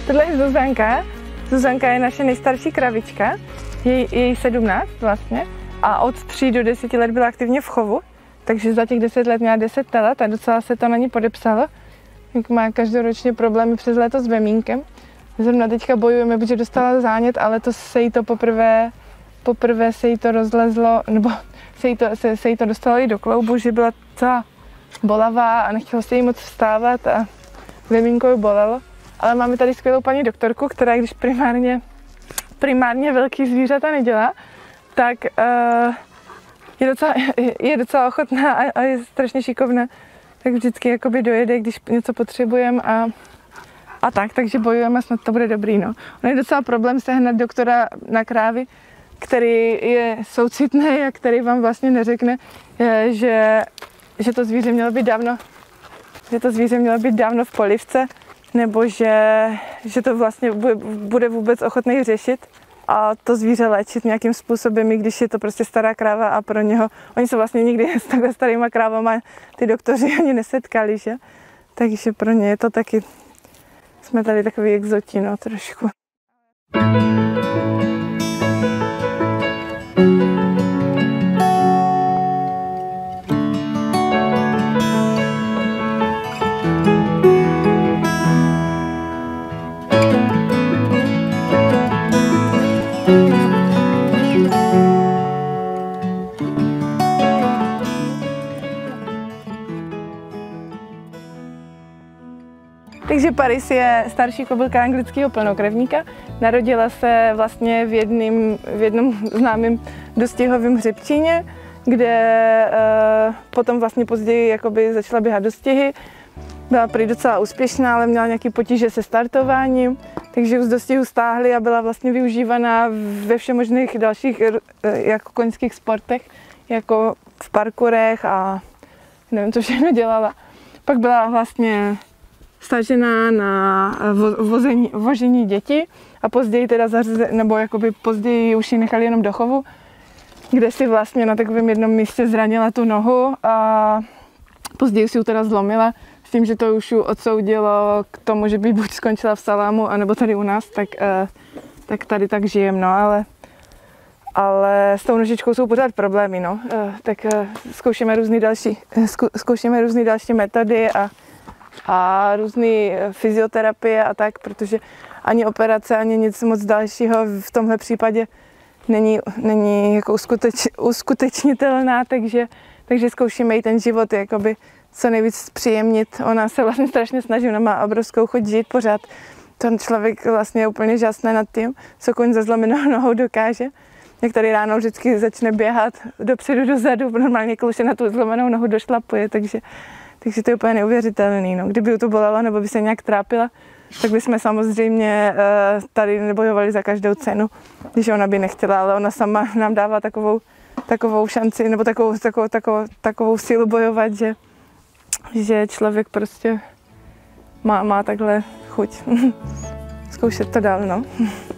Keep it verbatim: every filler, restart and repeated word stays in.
Tohle je Zuzanka. Zuzanka je naše nejstarší kravička. Je, je jí sedmnáct vlastně. A od tří do deseti let byla aktivně v chovu. Takže za těch deset let měla deset telet a docela se to na ní podepsalo. Jak má každoročně problémy přes léto s vemínkem. Zrovna teďka bojujeme, protože dostala zánět, ale to se jí to poprvé, poprvé se jí to rozlezlo, nebo se jí to, se, se jí to dostalo i do kloubu, že byla celá bolavá a nechtělo se jí moc vstávat a vemínko ji bolelo. Ale máme tady skvělou paní doktorku, která když primárně, primárně velký zvířata nedělá, tak uh, je, docela, je docela ochotná a, a je strašně šikovná. Tak vždycky jakoby dojede, když něco potřebujeme a, a tak, takže bojujeme a snad to bude dobrý. No. On je docela problém sehnat doktora na krávy, který je soucitný a který vám vlastně neřekne, že, že to zvíře mělo být dávno, že to zvíře mělo být dávno v polivce, nebo že, že to vlastně bude vůbec ochotný řešit a to zvíře léčit nějakým způsobem, i když je to prostě stará kráva a pro něho, oni se vlastně nikdy s takhle starýma krávama ty doktoři ani nesetkali, že? Takže pro ně je to taky, jsme tady takový exoti, no, trošku. Takže Paris je starší kobylka anglického plnokrevníka. Narodila se vlastně v, jedným, v jednom známém dostihovém hřebčíně, kde uh, potom vlastně později jakoby začala běhat dostihy. Byla prý docela úspěšná, ale měla nějaké potíže se startováním, takže už z dostihu stáhli a byla vlastně využívaná ve všemožných dalších jako koňských sportech, jako v parkourech a nevím, co všechno dělala. Pak byla vlastně stažená na vození, vožení dětí a později teda zařaze, nebo jakoby později už ji nechali jenom do chovu, kde si vlastně na takovém jednom místě zranila tu nohu a později si ji teda zlomila s tím, že to už ji odsoudilo k tomu, že by buď skončila v salámu, anebo tady u nás, tak, tak tady tak žijem, no, ale, ale s tou nožičkou jsou pořád problémy, no, tak zkoušíme různý další, zkoušíme různý další metody a a různé fyzioterapie a tak, protože ani operace, ani nic moc dalšího v tomhle případě není, není jako uskuteč, uskutečnitelná, takže, takže zkoušíme i ten život jakoby co nejvíc zpříjemnit. Ona se vlastně strašně snaží, ona má obrovskou chuť žít pořád. Ten člověk vlastně je úplně žasný nad tím, co koň za zlomenou nohou dokáže. Jak tady ráno vždycky začne běhat dopředu, dozadu, normálně kluše na tu zlomenou nohu došlapuje, takže Takže to je úplně neuvěřitelný. No. Kdyby to bolelo nebo by se nějak trápila, tak bychom samozřejmě uh, tady nebojovali za každou cenu, když ona by nechtěla, ale ona sama nám dává takovou, takovou šanci nebo takovou, takovou, takovou, takovou sílu bojovat, že, že člověk prostě má, má takhle chuť zkoušet to dál. No.